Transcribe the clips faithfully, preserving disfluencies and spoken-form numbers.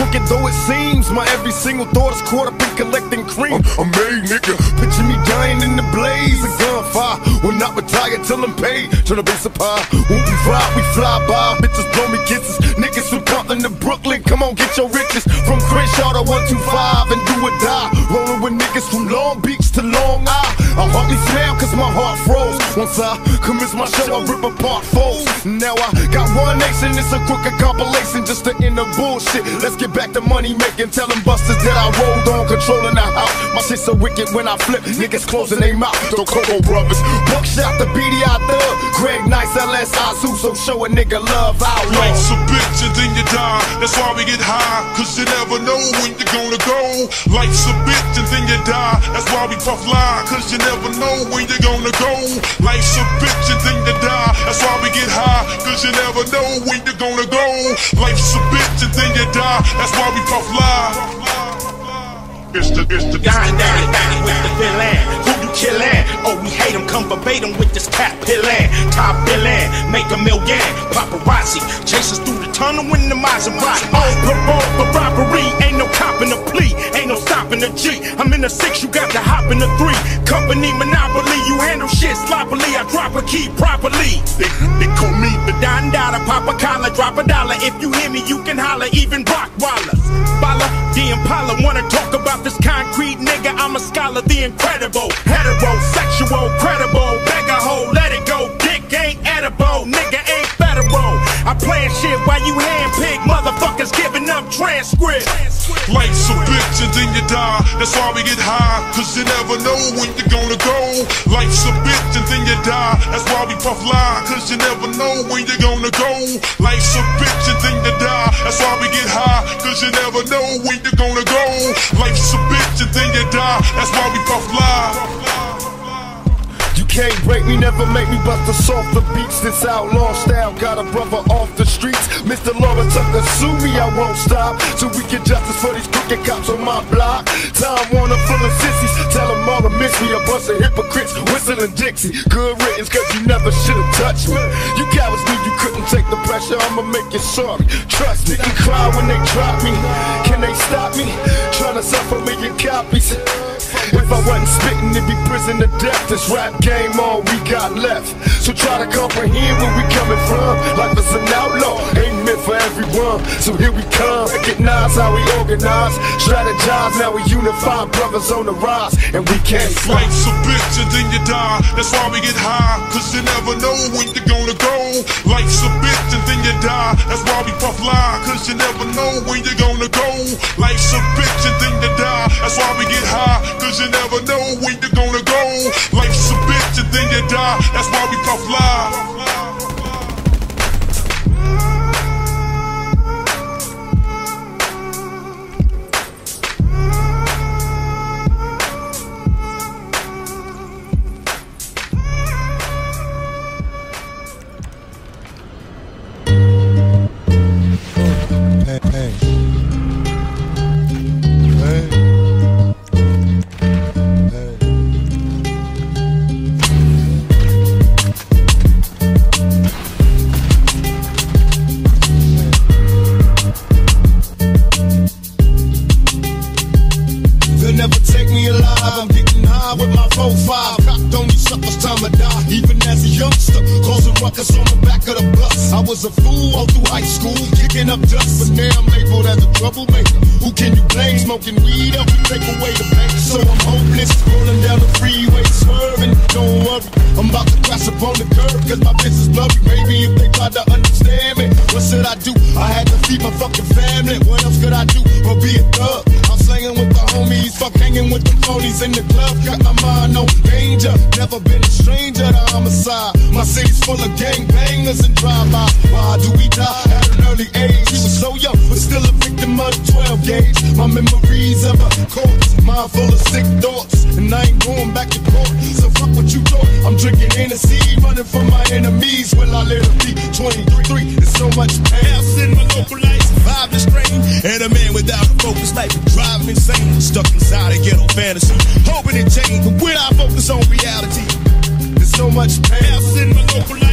crooked though it seems, my every single thought is caught up in collecting cream. I'm, I'm made, nigga. Picture me dying in the blaze of gunfire. Will not retire till I'm paid. Tryna be surprised. When we ride, we fly by. Bitches blow me kisses. Niggas from Compton to Brooklyn, come on, get your riches. From Crenshaw to one two five and do or die. Rolling with niggas from Long Beach to Long Island. I hardly smile cause my heart froze. Once I commence my show, I rip apart foes. Now I got one nation, it's a crooked compilation just to end the bullshit. Let's get back to money making. Tell them busters that I rolled on, controlling the house. My shit so wicked when I flip, niggas closing their mouth. The Coco Brothers, Buckshot, the B D I Thug, Greg Nice, L S I Zoo, so show a nigga love out. Life's a bitch and then you die, that's why we get high, cause you never know when you're gonna go. Life's a bitch and then you die, that's why we puff lie, cause you never know when you're gonna go. Life's a bitch and then you die, that's why we get high, cause you never know when you're gonna go. Life's a bitch and then you die, that's why we puff lie. It's the, it's the Dying daddy, daddy with the villain. Who you killin'? Oh, we hate him, come verbatim with this cat pillin'. Top villain, make a million. Paparazzi, chase us through the tunnel in the Maserati. Oh, parole for robbery, ain't no copping a plea, ain't no stopping the G. I'm in the six, you got to hop in the three. Company monopoly, you handle shit sloppily. I drop a key properly. They, they call me the Don Dada, pop a collar, drop a dollar. If you hear me, you can holler, even Rockwallers. Bala, the Impala, wanna talk about this concrete nigga, I'm a scholar, the incredible. Heterosexual, credible, beg a hoe, let it go. Dick ain't edible, nigga ain't federal. I plan shit while you handpick motherfuckers giving up transcripts. Life's a bitch and then you die, that's why we get high, cause you never know when you're gonna go. Life's a bitch and then you die, that's why we puff lie, cause you never know when you're gonna go. Life's a bitch and then you die, that's why we get high, cause you never know when you're gonna go. Life's a bitch and then you die, that's why we puff lie. You can't break me, never make me bust the softer beats. This outlaw style got a brother off the streets. Mister Laura Tucker, sue me, I won't stop, so we get justice for these crooked cops on my block. Time Warner full of sissies, tell them all to miss me. A bunch of hypocrites, whistling Dixie. Good riddance, cause you never should've touched me. You cowards knew you couldn't take the pressure, I'ma make you sorry. Trust me, you cry when they drop me. Can they stop me? Tryna sell a million copies. If I wasn't spitting, it'd be prison to death. This rap game, all we got left. So try to comprehend where we coming from. Life is an outlaw, ain't meant for everyone. So here we come, recognize how we organize, strategize, now we unify, brothers on the rise, and we can't stop. Life's a bitch and then you die, that's why we get high, cause you never know when you're gonna go. Life's a bitch and then you die, that's why we puff lie, cause you never know when you're gonna go. Life's a bitch and then you die, that's why we get high, cause you never know when you're gonna go. Life's a bitch and then you die, that's why we puff lie. Was a fool all through high school, kicking up dust, but now I'm labeled as a troublemaker. Who can you blame? Smoking weed up and take away the pain. So I'm hopeless, rolling down the freeway, swerving. Don't worry, I'm about to crash up on the curb, cause my business blurry. Maybe if they tried to understand me, what should I do? I had to feed my fucking family. What else could I do but be a thug? I'm slanging with the homies, fuck hanging with the phonies in the club. Got my mind on danger, never been a stranger to homicide. My city's full of gangbangers and drive-by. Why do we die at an early age? We were so young, but still a victim of the twelve gauge. My memories of a corpse, mind full of sick thoughts, and I ain't going back to court. So fuck what you thought. I'm drinking Hennessy, running from my enemies. Will I live to be twenty-three? There's so much pain. House in my local life, survive the strain, and a man without a focus life would drive him insane. Stuck inside a ghetto fantasy, hoping it change, but when I focus on reality, there's so much pain. House in my local life, survive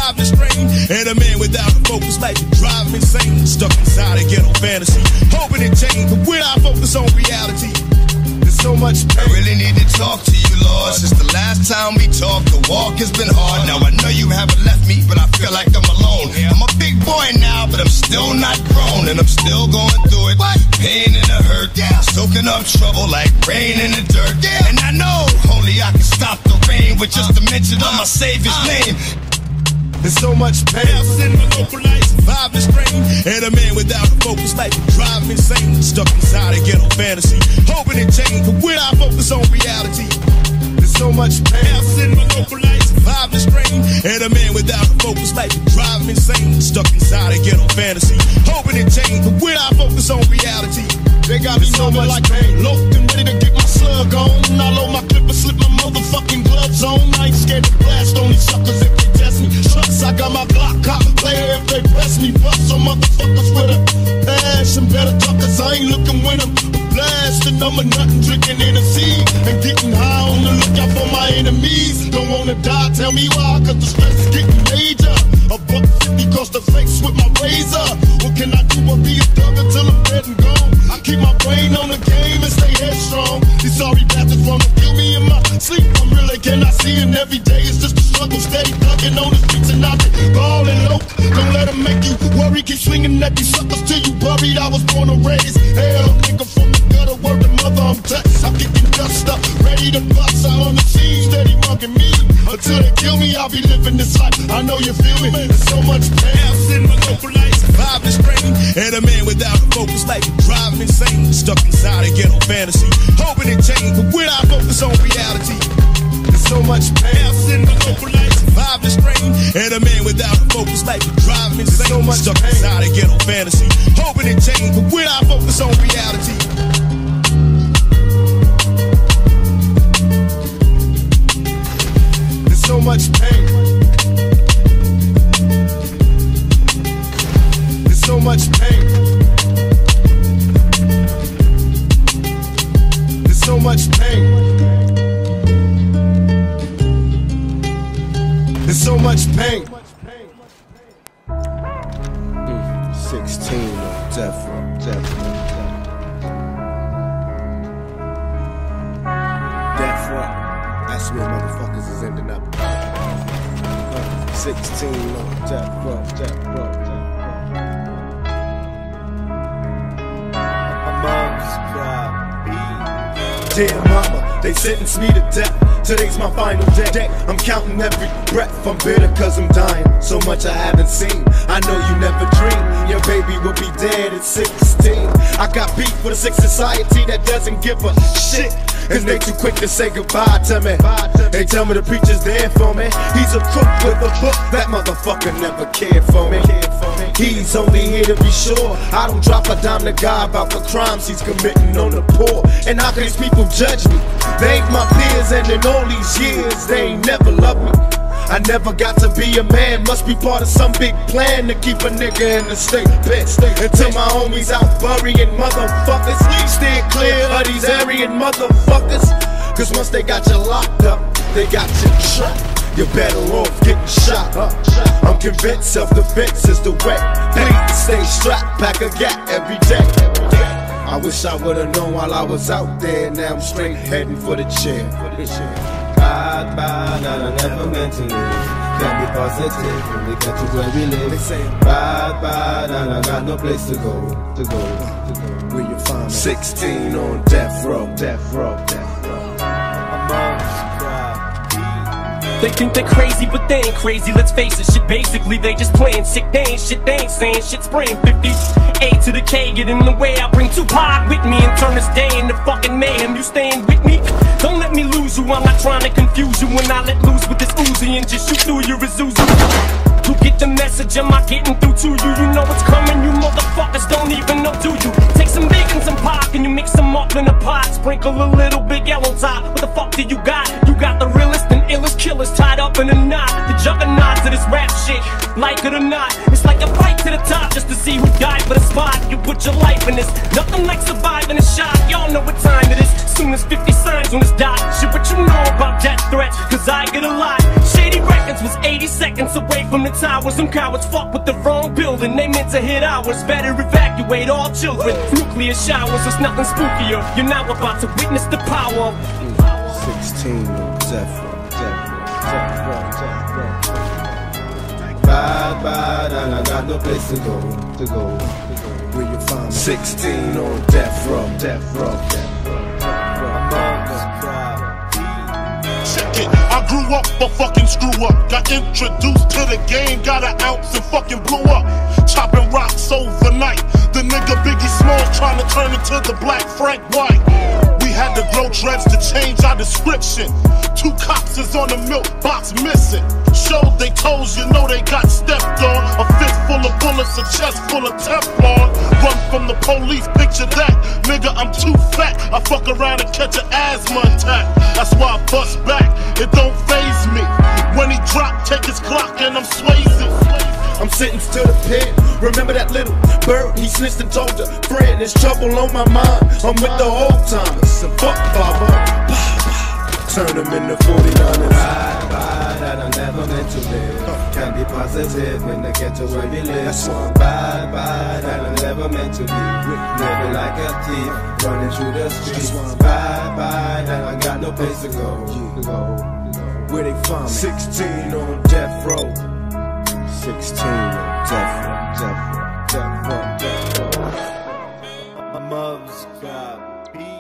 five the strain. And a man without a focus life would drive him insane. Stuck inside a ghetto fantasy, hoping it change, but when I focus on reality, there's so much pain. I really need to talk to you, Lord. Since the last time we talked, the walk has been hard. Now I know you haven't left me, but I feel like I'm alone. I'm a big boy now, but I'm still not grown, and I'm still going through it. Pain and the hurt, soaking up trouble like rain in the dirt. And I know only I can stop the rain with just a mention of my Savior's name. There's so much pain. House in my local life, survive the strain. And a man without a focus life would drive him insane. Stuck inside a ghetto fantasy, hoping it change, but when I focus on reality, there's so much pain. House in my local life, survive the strain. And a man without a focus life would drive him insane. Stuck inside a ghetto fantasy, hoping it change, but when I focus on reality, they got me so much like pain. Locked and ready to get my slug on. I load my clip and slip my motherfucking gloves on. I ain't scared to blast on these suckers if they test me. Trust, I got my block cop player if they press me. Bust some motherfuckers with a passion. Better talk, cause I ain't looking when I'm blasting. I'm a nothing, drinking Hennessy and getting high on the lookout for my enemies. Don't wanna die, tell me why, cause the stress is getting major. A buck fifty cost the face with my razor. What can I do but be a thug until I'm dead and gone? I keep my brain on the game and stay headstrong. These sorry bastards wanna kill me in my sleep. I'm really cannot see, and every day it's just a struggle. Steady thugging on the streets and I've been ballin' low. Don't let them make you worry. Keep swinging at these suckers till you buried. I was born and raised hell, nigga from the gutter. Word to mother, I'm touched. I'm kicking dust up, ready to bust out on the scene. Steady mugging me until they kill me. I'll be living this life. I know you feel me. There's so much pain. House in my local life, survive the strain. And a man without a focus life would drive him insane. Stuck inside a ghetto fantasy, hoping it change, but when I focus on reality, there's so much pain. House in my local life, survive the strain. And a man without a focus life would drive him insane. So much stuck pain. Inside a ghetto fantasy, hoping it change, but when I focus on reality, there's so much pain. There's so much pain. There's so much pain. There's so much pain. Mm, sixteen on death row, death row, death row. That's where motherfuckers is ending up. Uh, sixteen on death row, death row, death row. Dear mama, they sentence me to death. Today's my final day. I'm counting every breath. I'm bitter cause I'm dying. So much I haven't seen. I know you never dreamed your baby will be dead at sixteen. I got beef with a sick society that doesn't give a shit, and they too quick to say goodbye to me. They tell me the preacher's there for me. He's a crook with a book. That motherfucker never cared for me. He's only here to be sure I don't drop a dime to God about the crimes he's committing on the poor. And how can these people judge me? They ain't my peers, and in all these years they ain't never loved me. I never got to be a man, must be part of some big plan to keep a nigga in the state pissed. Until my homies out burying motherfuckers, steer clear of these Aryan motherfuckers. Cause once they got you locked up, they got you trapped. You're better off getting shot up. I'm convinced self-defense is the way. Please stay strapped, pack a gap every day. I wish I would've known while I was out there. Now I'm straight heading for the chair. Bad, bad, and I never meant to live. Can't be positive when we get to where we live. They say bad, bad, and I got no place to go, to go, to go. Where you find me? sixteen on death row, death row, death row. They think they're crazy, but they ain't crazy, let's face it. Shit, basically, they just playing sick. They ain't shit, they ain't saying shit. Spraying fifty, A to the K, get in the way. I bring Tupac with me and turn this day into fucking mayhem. You staying with me? Don't let me lose you, I'm not trying to confuse you. When I let loose with this Uzi and just shoot through your Isuzu. You get the message, am I getting through to you? You know what's coming, you motherfuckers don't even know, do you? Take some bacon, some pop, and you mix them up in a pot. Sprinkle a little big yellow top. What the fuck do you got? You got the realest and illest killers tied up in a knot. The juggernauts of this rap shit, like it or not. It's like a fight to the top just to see who died for the spot. You put your life in this, nothing like surviving a shot. Y'all know what time it is, soon as fifty signs on this dot. Shit, what you know about death threats, cause I get a lot. Shady Records was eighty seconds away from the towers. Some cowards fuck with the wrong building. They meant to hit ours. Better evacuate all children. Nuclear showers, it's nothing spookier. You're now about to witness the power of sixteen on Death Row, Death Row, Death Row, Death Row. Bad, bad, and I got no place to go, to go, to go. Where you find me? sixteen on Death Row, Death Row, Death Row, Death Row. Check it, I grew up a fucking screw up. Got introduced to the game, got an ounce and fucking blew up. Chopping rocks overnight. The nigga Biggie Smalls trying to turn into the Black Frank White. We had to grow dreads to change our description. Two cops is on the milk box missing. Showed they toes, you know they got stepped on. A fist full of bullets, a chest full of Teflon. Run from the police, picture that. Nigga, I'm too fat. I fuck around and catch an asthma attack. That's why I bust back, it don't faze me. When he drop, take his clock and I'm Swayze. I'm sentenced to the pen. Remember that little bird? He snitched and told a friend. There's trouble on my mind. I'm with the old timers. Fuck Baba. Turn them into forty-niners. Bad, bad, and I never meant to live. Can be positive when they get to where we live. Bad, bad, and I never meant to be. Living like a thief, running through the streets. Bad, bad, and I got no place to go. To go. Where they find me? sixteen on Death Row. sixteen on Death Row, Death Row, Death Row, Death Row. Mubs got beat.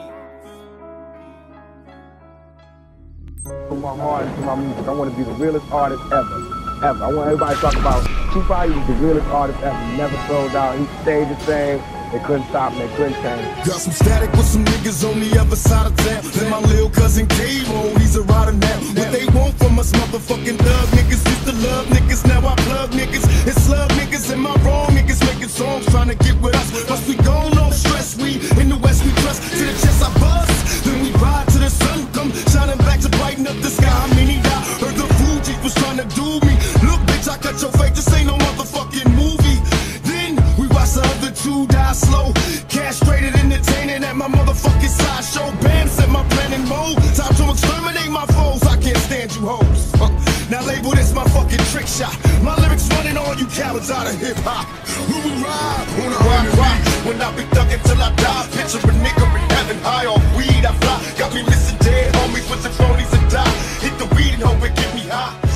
For my heart and for my music, I want to be the realest artist ever, ever. I want everybody to talk about Tupac. He was the realest artist ever. He never sold out. He stayed the same. They couldn't stop him. They couldn't change. Got some static with some niggas on the other side of town. Then my little cousin K-Roll, he's a rider now. What they want from us motherfucking thug niggas used to love niggas. Now I plug niggas. It's love niggas and my wrong niggas making songs trying to get with us. Must we gone on stress? We in the West we trust. To the chest I bust. Then we ride to the sun come shining back to brighten up the sky. I mean he died. Heard the Fuji was trying to do me. Look bitch, I cut your face. This ain't no motherfucking movie. Then we watch the other two die slow. Castrated, entertaining at my motherfucking sideshow. Bam, set my plan in mode. Time to exterminate my foes. I can't stand you hoes. Uh, now label this my fucking trick shot. My lyrics running all you cowards out of hip hop. When we ride on a rock rock. When I be thugging till I die. Picture a nigga having high off weed. I fly. Got me missing dead homies with the cronies and die. Hit the weed and hope it get me high.